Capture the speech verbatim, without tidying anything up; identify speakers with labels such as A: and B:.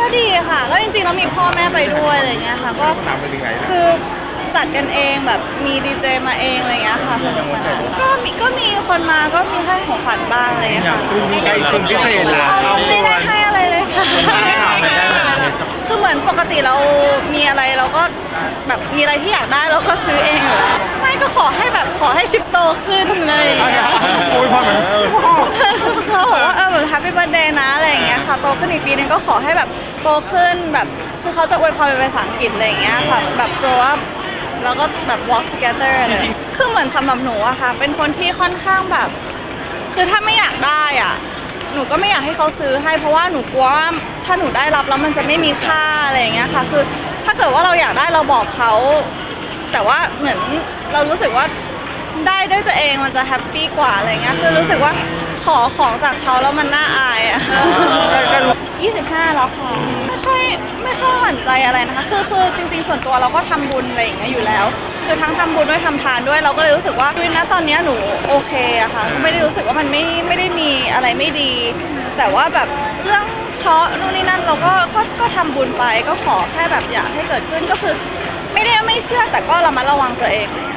A: ดีค่ะก็จริงๆแล้วมีพ่อแม่ไปด้วยอะไรเงี้ยค่ะก็คือจัดกันเองแบบมีดีเจมาเองอะไรเงี้ยค่ะสนุกสนานก็มีก็มีคนมาก็มีให้ของขวัญบ้างอะไรเงี้ยค่ะ
B: มีใครคนพิเศษเหรอ
A: ไม่ได้ให้อะไรเลยค่ะคือเหมือนปกติเรามีอะไรเราก็แบบมีอะไรที่อยากได้เราก็ซื้อเองอยู่แล้วไม่ก็ขอให้แบบขอให้ชิปโตขึ้นเลย
B: โอ้ยพ่อเหมือน
A: เขาบอกว่าเออแบบแฮปปี้เบิร์ธเดย์นะอะไรอย่างเงี้ยค่ะโตขึ้นอีกปีนึงก็ขอให้แบบโตขึ้นแบบคือเขาจะอวยพรเป็นภาษาอังกฤษอะไรอย่างเงี้ยค่ะแบบ grow up แล้วก็แบบ walk together อะไรคือเหมือนสำหรับหนูอะค่ะเป็นคนที่ค่อนข้างแบบคือถ้าไม่อยากได้อะหนูก็ไม่อยากให้เขาซื้อให้เพราะว่าหนูกลัวว่าถ้าหนูได้รับแล้วมันจะไม่มีค่าอะไรอย่างเงี้ยค่ะคือถ้าเกิดว่าเราอยากได้เราบอกเขาแต่ว่าเหมือนเรารู้สึกว่าได้ด้วยตัวเองมันจะแฮปปี้กว่าอะไรเงี้ยคือรู้สึกว่าขอของจากเขาแล้วมันน่าอายอะยี่สิบห้าแล้วค่ะไม่ค่อยไม่ค่อยหวั่นใจอะไรนะคะคือคือจริงๆส่วนตัวเราก็ทำบุญอะไรอย่างเงี้ยอยู่แล้วคือทั้งทำบุญด้วยทำทานด้วยเราก็เลยรู้สึกว่าด้วยนะตอนนี้หนูโอเคอะค่ะไม่ได้รู้สึกว่ามันไม่ไม่ได้มีอะไรไม่ดี แต่ว่าแบบเรื่องเคราะห์นู่นนี่นั่นเราก็ก็ก็ทำบุญไปก็ขอแค่แบบอยากให้เกิดขึ้นก็คือไม่ได้ไม่เชื่อแต่ก็ระมัดระวังตัวเอง